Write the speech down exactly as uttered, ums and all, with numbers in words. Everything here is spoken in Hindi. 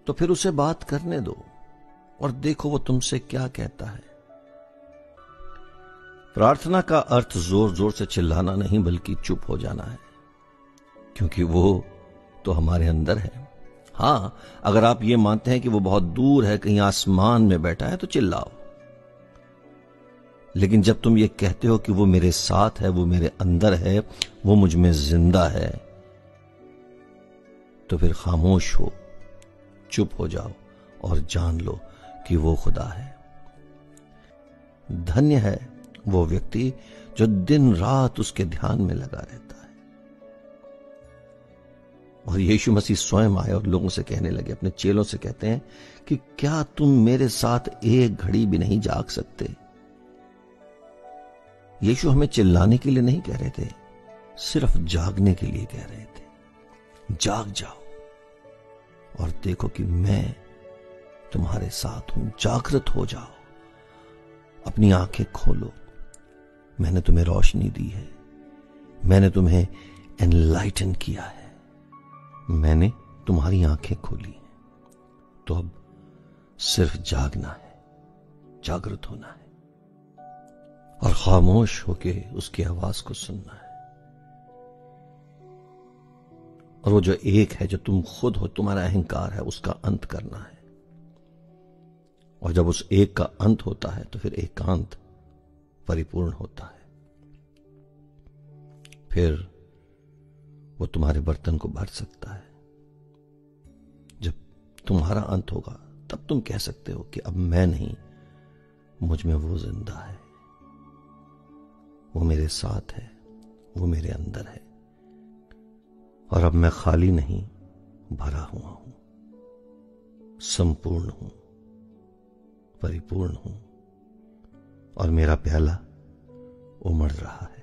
तो फिर उसे बात करने दो और देखो वो तुमसे क्या कहता है। प्रार्थना का अर्थ जोर जोर से चिल्लाना नहीं बल्कि चुप हो जाना है, क्योंकि वो तो हमारे अंदर है। हां, अगर आप ये मानते हैं कि वो बहुत दूर है, कहीं आसमान में बैठा है, तो चिल्लाओ। लेकिन जब तुम ये कहते हो कि वो मेरे साथ है, वो मेरे अंदर है, वो मुझ में जिंदा है, तो फिर खामोश हो, चुप हो जाओ और जान लो कि वो खुदा है। धन्य है वो व्यक्ति जो दिन रात उसके ध्यान में लगा रहता है। और यीशु मसीह स्वयं आए और लोगों से कहने लगे, अपने चेलों से कहते हैं कि क्या तुम मेरे साथ एक घड़ी भी नहीं जाग सकते? यीशु हमें चिल्लाने के लिए नहीं कह रहे थे, सिर्फ जागने के लिए कह रहे थे। जाग जाओ और देखो कि मैं तुम्हारे साथ हूं। जागृत हो जाओ, अपनी आंखें खोलो। मैंने तुम्हें रोशनी दी है, मैंने तुम्हें एनलाइटन किया है, मैंने तुम्हारी आंखें खोली हैं। तो अब सिर्फ जागना है, जागृत होना है और खामोश होके उसकी आवाज को सुनना है। और वो जो एक है, जो तुम खुद हो, तुम्हारा अहंकार है, उसका अंत करना है। और जब उस एक का अंत होता है तो फिर एकांत परिपूर्ण होता है। फिर वो तुम्हारे बर्तन को भर सकता है। जब तुम्हारा अंत होगा तब तुम कह सकते हो कि अब मैं नहीं, मुझ में वो जिंदा है, वो मेरे साथ है, वो मेरे अंदर है, और अब मैं खाली नहीं, भरा हुआ हूं, संपूर्ण हूं, परिपूर्ण हूं, और मेरा प्याला उमड़ रहा है।